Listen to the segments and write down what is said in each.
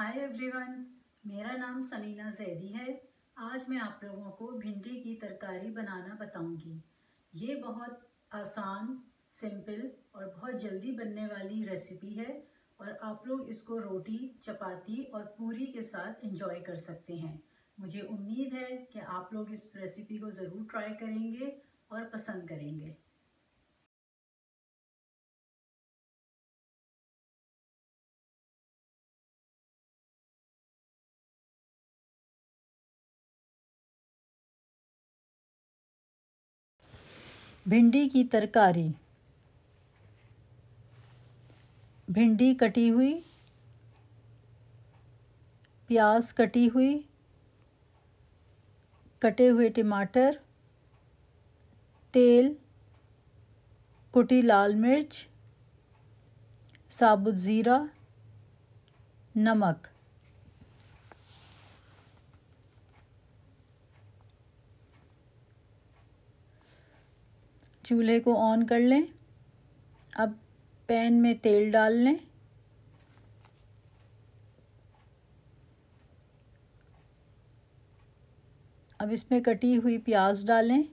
Hi everyone, मेरा नाम समीना जैदी है। आज मैं आप लोगों को भिंडी की तरकारी बनाना बताऊंगी। ये बहुत आसान, सिंपल और बहुत जल्दी बनने वाली रेसिपी है और आप लोग इसको रोटी, चपाती और पूरी के साथ एंजॉय कर सकते हैं। मुझे उम्मीद है कि आप लोग इस रेसिपी को ज़रूर ट्राई करेंगे और पसंद करेंगे। भिंडी की तरकारी। भिंडी कटी हुई, प्याज कटी हुई, कटे हुए टमाटर, तेल, कुटी लाल मिर्च, साबुत ज़ीरा, नमक। चूल्हे को ऑन कर लें। अब पैन में तेल डाल लें। अब इसमें कटी हुई प्याज डालें।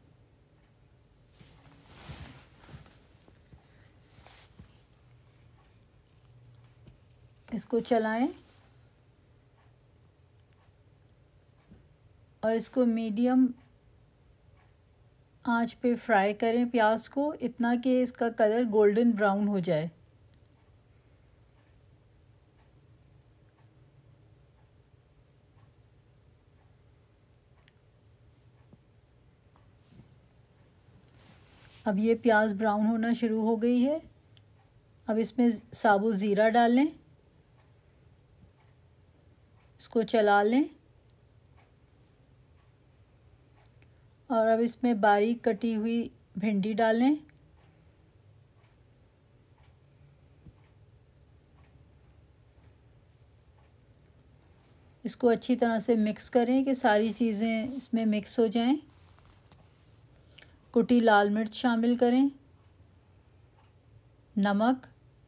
इसको चलाएं और इसको मीडियम आंच पे फ्राई करें प्याज को, इतना कि इसका कलर गोल्डन ब्राउन हो जाए। अब ये प्याज ब्राउन होना शुरू हो गई है। अब इसमें साबुत ज़ीरा डालें, इसको चला लें और अब इसमें बारीक कटी हुई भिंडी डालें। इसको अच्छी तरह से मिक्स करें कि सारी चीज़ें इसमें मिक्स हो जाएं। कुटी लाल मिर्च शामिल करें, नमक,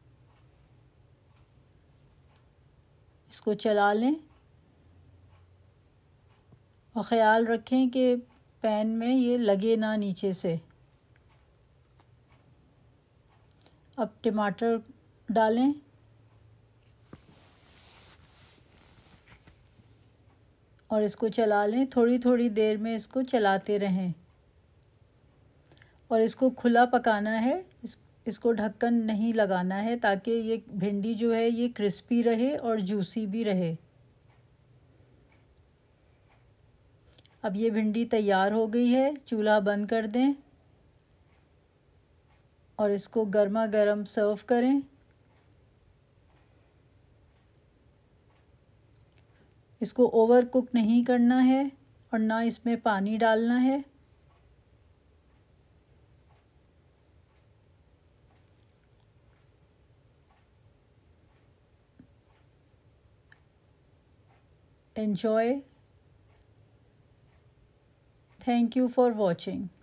इसको चला लें और ख़याल रखें कि पैन में ये लगे ना नीचे से। अब टमाटर डालें और इसको चला लें। थोड़ी थोड़ी देर में इसको चलाते रहें और इसको खुला पकाना है। इसको ढक्कन नहीं लगाना है ताकि ये भिंडी जो है ये क्रिस्पी रहे और जूसी भी रहे। अब ये भिंडी तैयार हो गई है। चूल्हा बंद कर दें और इसको गर्मा गर्म सर्व करें। इसको ओवर कुक नहीं करना है और ना इसमें पानी डालना है। Enjoy. Thank you for watching.